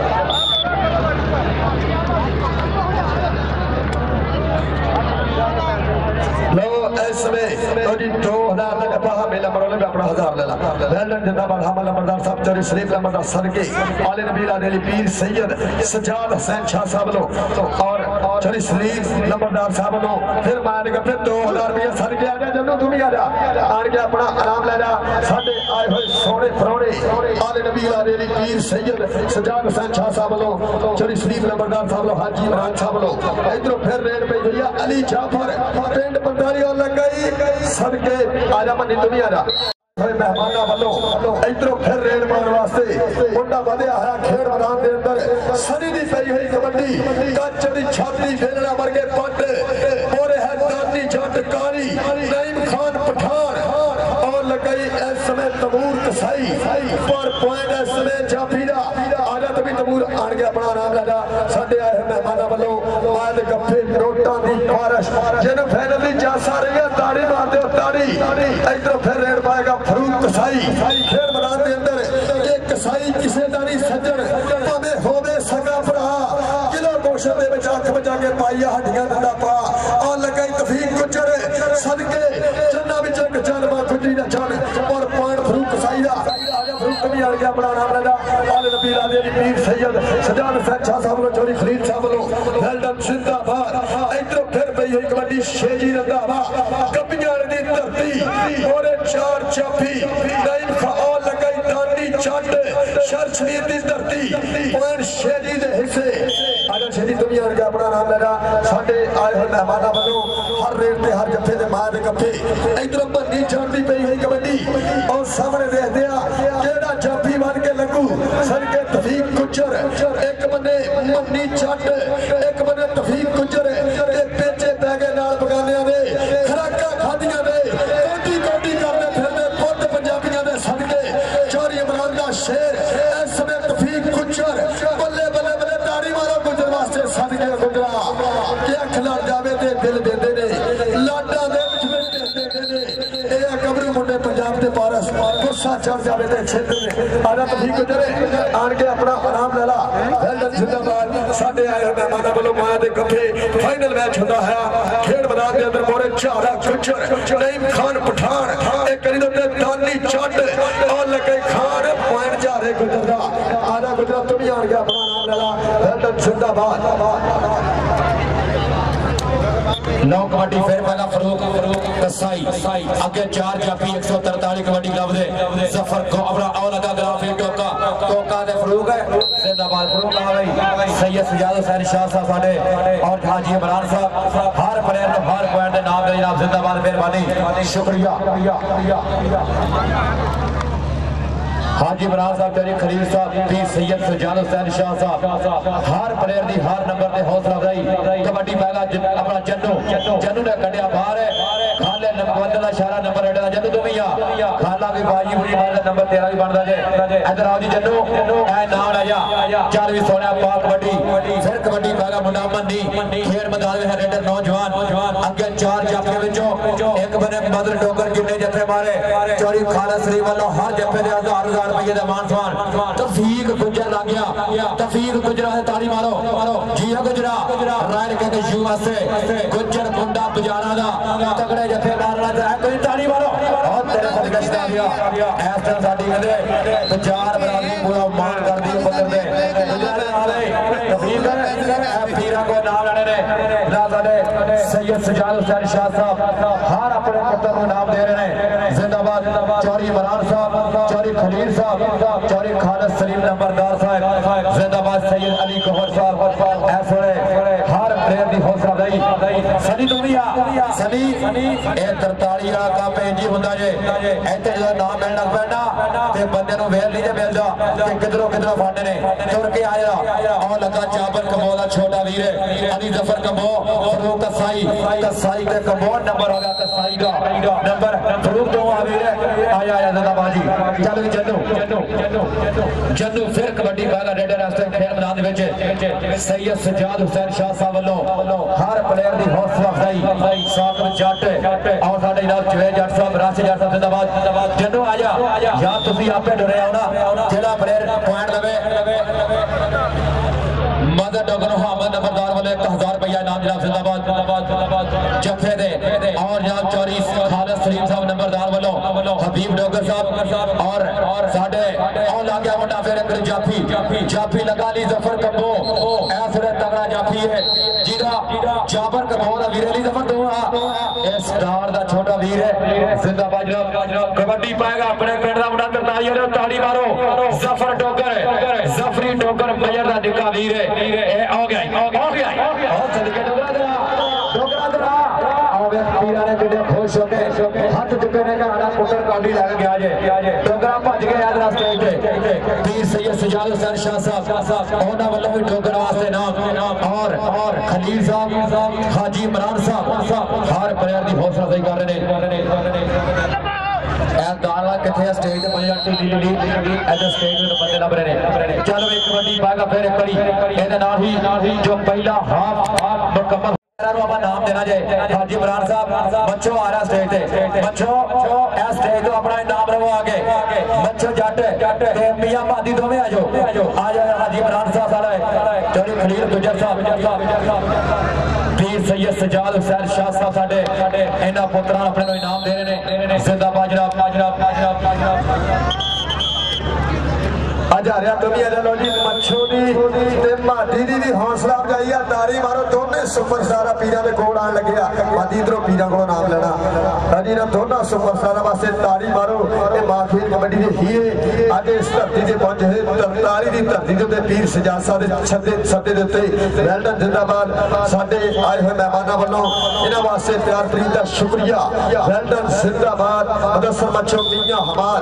C: लो ऐसे जी दो हजार का जफा मेला मरोले में अपना हजार लेला वेल्डन जिंदाबाद हमल नंबरदार साहब चौधरी शरीफ नंबरदार सदके आले नबी लादे अली पीर सैयद सजाद हुसैन शाह साहब लो और चौधरी शरीफ नंबरदार साहब लो फिर मान के फिर दो हजार रुपया सदके आ जा जन्नू तुम ही आ जा आन के अपना आराम ले जा साडे आए हुए सोने फरोने आले नबी लादे अली पीर सैयद सजाद हुसैन शाह साहब लो चौधरी शरीफ नंबरदार साहब लो हाजी इमरान साहब लो इधरों फिर रेड पे गई अली जाफर पिंड पंडारी और लग गई सदके आजा मनी तुम ही आ जा मेहमाना वालों इधरों फिर रेड मार वास्ते मुंडा वधिया है खेड मैदान के अंदर सनी दी पई हुई कबड्डी कच्च दी छाती फेरना वर्गे पट मोरे है दानी जट कारी नईम खान पठान और लगाई इस समय तबूर कसाई पर पॉइंट इस समय जाफीदा आजा तभी तबूर आन के अपना नाम लेना साडे आए मेहमाना वालों बाद गप्पे नोटां दी बारिश जिन्हों फाइनल दी जासा रही है ताड़ी मार दो ताड़ी इधर फिर रेड पाएगा फरूक कसाई खेड मैदान के अंदर एक कसाई किसे दा नहीं सज्जन भावें होवे सगा भरा किलो गोशत दे विच अख बचा के पाइया हड्डियां दिंदा पा और लगाई तफीक गुजर सदके चन्ना विच एक जलवा खुदी दा चढ़ और पॉइंट फरूक कसाई दा आजा फरूक भी आ गया अपना नाम लेदा आले नबी लादे अली पीर सैयद सजाद हुसैन शाह साहब को चौरी खलील साहब लो वेल्डन जिंदाबाद इधर फिर पई हुई कबड्डी शेजी रंधावा कपियां दी धरती और चार चापी नाइम खाओ लगाई दानी चट शर्शनी दी धरती पॉइंट शेजी दे हिस्से अगर शेजी दुनिया के अपना नाम लेगा साडे आए हुए मेहमानां वालों हर रेट ते हर जत्थे दे मां दे कप्पे इधर बन्नी चढ़दी पई हुई कबड्डी और सामने देखदे आ केड़ा जाफी बन के लगू सदके तफीक गुजर एक बने मन्नी चट एक बने तफीक गुजर ते पेचे पैगे नाल बगानियां दे खराका खादियां दे कोटी कोटी करदे फिरदे पुੱਤ पंजाबियां दे सदके चौरी इमरान दा शेर इस समय तफीक गुजर बल्ले बल्ले बल्ले ताड़ी मारो गुजर वास्ते सदके गुजरा कि अख लड़ जावे ते दिल देंदे ने लाडा दे विच देंदे ने ए गबरू मुंडे पंजाब दे पारस गुस्सा चढ़ जावे ते छेद ने आजा तफीक गुजरे आन के अपना आराम ले ला वेल्डन जिंदाबाद साडे आए मेहमानां वालों मां दे कफे फाइनल मैच हुंदा है खेड मैदान दे अंदर मोरे झाड़ा गुजर नईम खान पठान एक करी दे दानी चट और लगे खान पॉइंट झाड़े गुजर दा आजा गुजरा तुम ही आन के अपना नाम ले ला वेल्डन जिंदाबाद
D: नौ कबड्डी फिर पहला फरूक कसाई आगे चार जाफी एक सौ तरतालीस कबड्डी लबदे जफर को अपना और लगा ग्राफ फिर टोका टोका दे फरूक है जिंदाबाद फरूक आ गई सैयद सजाद हुसैन शाह साहब साडे और हाजी इमरान साहब हर प्लेयर को हर पॉइंट दे नाम दे जनाब जिंदाबाद मेहरबानी शुक्रिया हाजी इमरान साहब चौधरी खलील साहब पीर सैयद सजाद हुसैन शाह साहब हर प्लेयर दी हर नंबर ते हौसला अफजाई कबड्डी पैगा अपना जन्नू जन्नू ने कढ़िया बाहर खाले नंबर दा इशारा नंबर अड्डा जन्नू तुम ही आ खाला भी बाजी बुरी मार नंबर तेरह भी बनदा जे इधर आओ जी जन्नू ए नाम ले जा चल भी सोना पा कबड्डी फिर कबड्डी पैगा मुंडा मंडी खेल मैदान में रेडर नौजवान अगे चार जाफे विचों एक बने बदल डोगर जिन्ने जत्थे मारे चौरी खाला श्री वालों हर जफे दे हजार हजार रुपये दा मान सम्मान तफीक गुजर लग गया तफीक गुजरा है ताली मारो जी गुजरा रायल के यू वास्ते गुजर मुंडा बजारा दा तगड़े जथे मारना चाहे कोई ताली मारो और तेरे फलगश्त आ गया ऐस तरह साडी कहंदे चार बराबरी पूरा मान कर दी पुत्र दे गुजर वाले तफीक है पीरा को नाम लेने ने ना साडे सैयद सजाद हुसैन शाह साहब हर अपने पुत्र को नाम दे रहे हैं जिंदाबाद चौरी इमरान साहब चौरी खलील साहब चौरी खालिद सलीम नंबरदार साहब जिंदाबाद सैयद अली गौहर साहब ऐसे हर प्लेयर दी हौसला अफजाई सनी दुनिया सनी ए तरताली वाला काम इंजी हुंदा जे इत्थे जो नाम मिलना पैंदा ते बंदे नु वेल नहीं जे मिलदा ते किधरों किधरों फंड ने तुर के आया और लगा चाबर कमो दा छोटा वीर है अली जफर कमो फरूक कसाई कसाई के कमो नंबर हो गया कसाई दा नंबर फरूक दो आ वीर आया आया जिंदाबाद जी चल भी जन्नू जन्नू फिर कबड्डी पहला रेडर रास्ते खेल मैदान विच सैयद सजाद हुसैन शाह साहब वालों हर प्लेयर दी हौसला अफजाई साकिब जट और साडे जनाब जवेद जट साहब राशि जट साहब जिंदाबाद जन्नू आ जा या तुसी आपे डरे आओ ना जेड़ा प्लेयर पॉइंट लवे मदद डोगर मोहम्मद नंबरदार वाले एक हजार रुपया नाम जनाब जिंदाबाद जफे दे और जनाब चौरी खालिद सलीम साहब नंबरदार वालों हबीब डोगर साहब और और साडे और लाग गया मुंडा फिर एक जाफी जाफी लगा ली जफर कब्बो ऐसे तगड़ा जाफी है जीरा जाबर कब्बो दा वीर अली जफर दो ए स्टार दा छोटा वीर है जिंदाबाद जनाब कबड्डी पाएगा अपने पिंड दा मुंडा तरताली वाले ताली मारो जफर डोगर जफरी डोगर मजर दा निका वीर है ए आ गया आ गया और सदके डोगरा दरा डोगरा दरा आवे पीरा ने किडे खुश होके हाथ चुके ने कहा पुत्र काडी लग गया जे डोगरा भज गए याद रास्ते ते पीर सैयद सजाद हुसैन शाह साहब ओना वालों भी डोगर वास्ते नाम और और खलील साहब हाजी इमरान साहब हर प्लेयर दी हौसला अफजाई कर रहे ने दाला किथे स्टेज ते बजे टी टी टी एज स्टेज ते बंदे लभ रहे ने चलो एक कबड्डी पाएगा फिर एक कड़ी एदे नाल ही जो पहला हाफ मुकम्मल नाम देना जे हाजी इमरान साहब मच्छो आ रहा स्टेज ते मच्छो ए स्टेज तो अपना नाम रवो आगे मच्छो जट ते मियां भादी दोवें आ जाओ आ जाओ हाजी इमरान साहब साडे चौधरी खलील गुजर साहब पीर सैयद सजाद हुसैन शाह साहब साडे इन्हां पुत्रां अपने नु इनाम दे रहे ने जिंदाबाद जनाब
C: आज आ रहा कभी लो जी मच्छो दी ते मादी दी भी हौसला अफजाई है तारी मारो दोनों सुपरस्टार पीरां दे कोल आन लगे मादी इधरों पीरां कोलों नाम लेना अजी ना दोनों सुपरस्टार वास्ते तारी मारो ये माखेल कबड्डी दे हीरे अज इस धरती ते पहुंचे तरताली दी धरती ते पीर सजाद साहब दे छदे सदे दे उत्ते वेल्डन जिंदाबाद साडे आए हुए मेहमानां वल्लों इन्हां वास्ते प्यार प्रीत दा शुक्रिया वेल्डन जिंदाबाद मुदस्सर मच्छो मियां हमार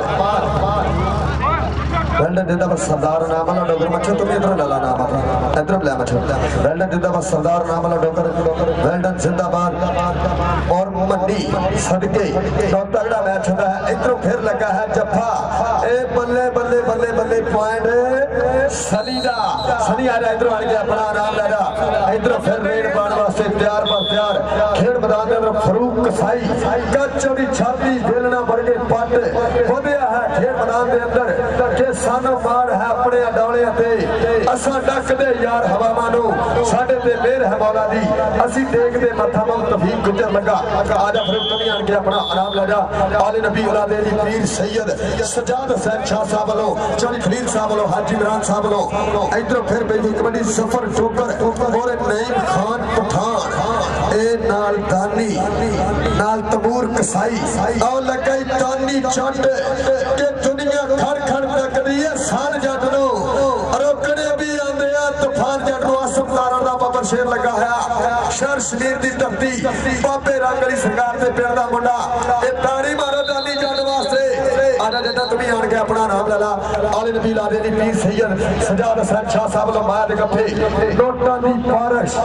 C: वेल्डन जिंदाबाद सरदार नाम वाला डोगर मच्छो तुम इधर लला नाम इधर ले मच्छो वेल्डन जिंदाबाद सरदार नाम वाला डोगर वेल्डन जिंदाबाद और मंडी सदके तो तगड़ा मैच होता है इधरों फिर लगा है जफ्फा ए बल्ले बल्ले बल्ले बल्ले पॉइंट सनी दा सनी आ रहा इधरों आके अपना नाम ले रहा इधरों फिर रेड पाने वास्ते तैयार पर तैयार खेल मैदान के अंदर फरूक कसाई कच्चो दी छाती बेलना वर्गे पट खोदिया है खेल मैदान के अंदर के सानू मार है अपने डोले ते असा डकदे यार हवावां नू साडे ते मेहर है मौला दी असी देखदे मथा मम तफीक गुजर लगा आजा फिर तुम आन के अपना आराम ले जा आले नबी औलादे दी पीर सैयद सजाद हुसैन शाह साहब वालों चौधरी खलील साहब वालों हाजी इमरान साहब वालों इधरों फिर बेदी कबड्डी सफर टोकर और नईम खान पठान ए नाल दानी नाल तबूर कसाई और लगाई दानी चंड के दुनिया खड़ खड़ तकदी है सान जट नु रोकने भी आंदे आ तूफान जट नु अस्पतालां दा बाबर शेर लगा है शहर शमीर दी धरती बाबे रंग वाली सरकार दे पिंड दा मुंडा ए ताड़ी मारो दानी जट वास्ते आजा जटा तुम आन के अपना नाम ले ला आले नबी लादे दी पीर सैयद सजाद हुसैन शाह साहब लो माया दे गफे नोटां दी बारिश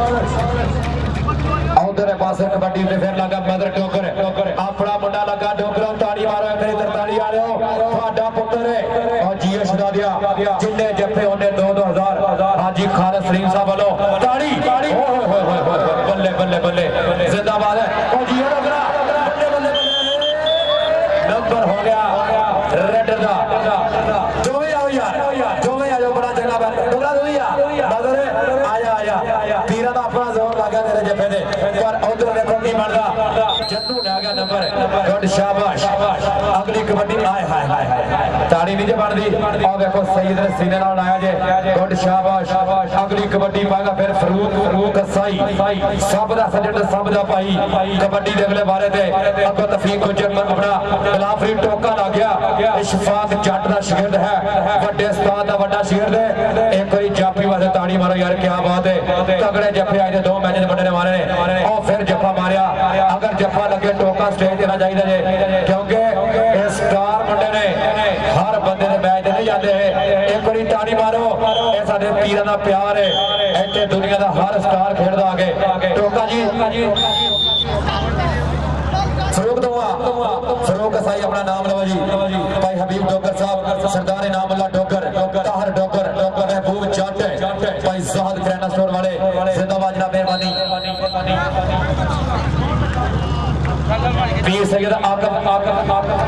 D: उधर पास कबड्डी ते फिर लगा मदर टोकर अपना मुंडा लगा डोकरा ताड़ी मारो फिर इधर ताड़ी आ रहे हो ਤੁਹਾਡਾ पुत्र है और जीओ छुड़ा दिया जिन्ने जफे होने दो दो हजार हाजी खालिद सलीम साहब वालों ताड़ी ताड़ी बल्ले बल्ले बल्ले जिंदाबाद है और जीओ डोकरा बल्ले बल्ले नंबर हो गया रेड दा जो भी आओ यार जो भी आओ बड़ा चंगा बैठ डोकरा दो यार मदर आया आया पीरा दा अपना जोर लगा तेरे जफे दे पर उधर देखो की बनदा जन्नू ने आ गया नंबर गुड शाबाश अगली कबड्डी आए हाय हाय ताड़ी नहीं जे बनदी और देखो सईद ने सीने नाल आया जे गुड शाबाश अगली कबड्डी पाएगा फिर फरूक फरूक साई सब दा सजट सब दा भाई कबड्डी दे अगले बारे ते अगो तफीक गुजर अपना गलाफरी टोका ला गया इशफाक जट दा शागिर्द है बड़े उस्ताद दा बड़ा शागिर्द है एक बारी जाफी वाले ताड़ी मारो यार क्या बात है तगड़े जफे आए दो मैच बड़े ने मारे और फिर जफा मारिया अगर जफा लगे टोका स्टेज देना चाहिए जे क्योंकि स्टार मुंडे ने हर बंदे दे मैच नहीं जाते एक बारी ताड़ी मारो ये साडे पीरां दा प्यार है इत्थे दुनिया दा हर स्टार खेलदा आगे टोका जी फरूक दुआ फरूक कसाई अपना नाम लो जी भाई हबीब डोगर साहब सरदार नाम अल्लाह डोगर ताहर डोगर महबूब जट भाई ज़ाहद किराना स्टोर वाले जिंदाबाद जनाब मेहरबानी पीर सैयद आकब आकब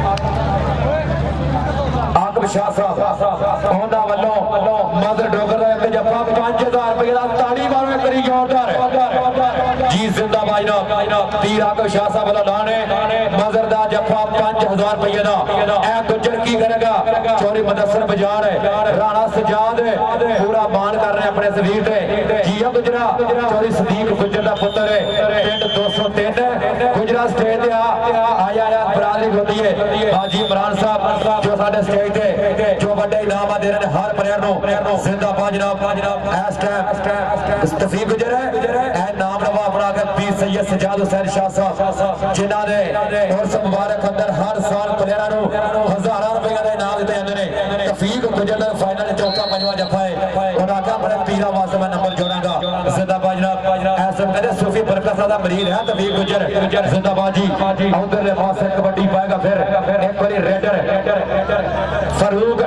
D: आकब शाह साहब ओंदा वल्लों मदर डोगर दा एक जफा पांच हजार रुपए दा ताड़ी मारो करी जोरदार जी जिंदाबाद जनाब पीर आकब शाह साहब वाला लाने मदर दा जफा पांच हजार रुपए दा ए गुजर की करेगा चोरी मुदस्सर बाजार है राणा सजाद पूरा मान कर रहे अपने सवीर ते जिया गुजरा चोरी सदीक गुजर दा पुत्र है पिंड दो सौ तीन गुजरा स्टेज ते आया आया बरादरी होती है हाजी इमरान साहब जो साडे स्टेज ते जो बड़े इनाम दे रहे हर प्लेयर नो जिंदाबाद जनाब इस टाइम तफीक गुजर है ए नाम नवा अपना के पीर सैयद सजाद हुसैन शाह साहब जिन्हां दे उर्स मुबारक अंदर हर साल प्लेयरां नु हजारां रुपए दे इनाम दिते जांदे ने तफीक गुजर दा फाइनल चौथा पंजवां जफा है उन्हां का अपने पीरा वास्ते मैं नंबर जोड़ांगा जिंदाबाद जनाब ऐसा कहते सूफी बरकत दा मरीद है तफीक गुजर जिंदाबाद जी उधर ले पास कबड्डी पाएगा फिर एक बारी रेडर फरूक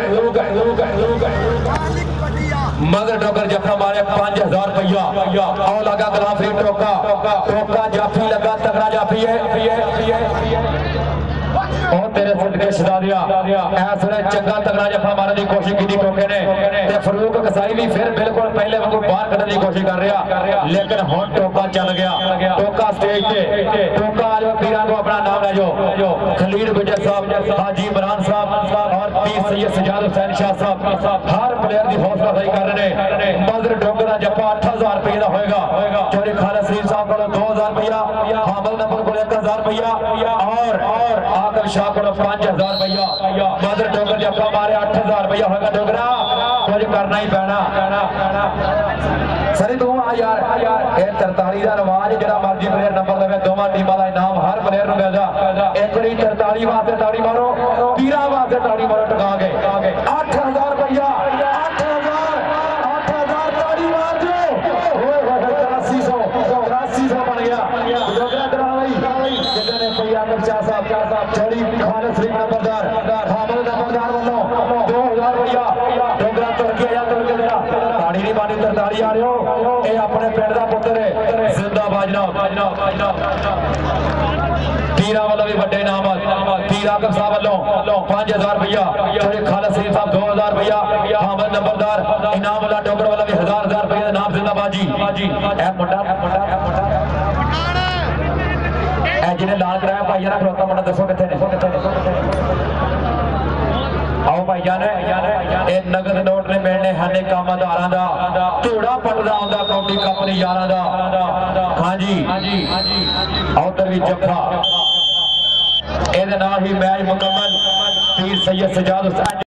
D: मगर डोगर जफा मारे पांच हजार रुपया और लगा गलाफरी टोका टोका जाफी लगा तगड़ा जाफी है और तेरे सदके सदा दिया ऐस वे चंगा तगड़ा जफा मारने की कोशिश की टोके ने ते फरूक कसाई भी फिर बिल्कुल पहले वांगू बाहर कढ़ने की कोशिश कर रहा लेकिन हुण टोका चल गया टोका स्टेज पे टोका आज पीरां को अपना नाम ले जो खलील गुजर साहब हाजी इमरान साहब और पीर सैयद सजाद हुसैन शाह साहब हर प्लेयर की हौसला अफजाई कर रहे हैं बदर डोंगर का जफा अठ हजार रुपये का होएगा चौधरी खालिद सलीम साहब को दो हजार रुपया हामिद नंबर को एक हजार रुपया और और आकम शाह को पांच हजार रुपया बदर डोंगर जफा मारे अठ हजार रुपया होगा डोगरा कुछ करना ही पैना सरी तू आ यार ये तरताली का रवाज जो मर्जी प्लेयर नंबर लगे दोवां टीमों का इनाम हर प्लेयर को मिलता एक बार तरताली वास्ते ताड़ी मारो पीरा वास्ते ताड़ी मारो टका के अठ हजार रुपया अठ हजार अठ हजार ताड़ी मार दो चौरासी सौ चौरासी सौ बन गया डोगरा दराई जिन्होंने कोई आकम शाह साहब चौड़ी खालिद सलीम नंबरदार हामिद नंबरदार वालों दो हजार रुपया डोगरा तुर के आया तुर के जरा ताड़ी नहीं मानी तरताली आ रहे हो ये अपने पिंड का पुत्र है जिंदाबाद जनाब पीरा वाला भी बड़े इनाम पीर आकम साहब वालों पांच हजार रुपया चौधरी खालिद सलीम साहब दो हजार रुपया हामिद नंबरदार इनाम वाला डोगर वाला भी हजार हजार रुपया नाम जिंदाबाद जी ए मुंडा ए जिन्हें लाल कराया भाई ना खलोता मुंडा दसो कितने आओ भाई जाने ये नगद नोट ने मिलने हने कामदारां दा धोड़ा पटदा आंदा कौडी कंपनी यारां दा हां जी उधर भी जफा ए दे नाल ही मैच मुकम्मल पीर सैयद सजाद हुसैन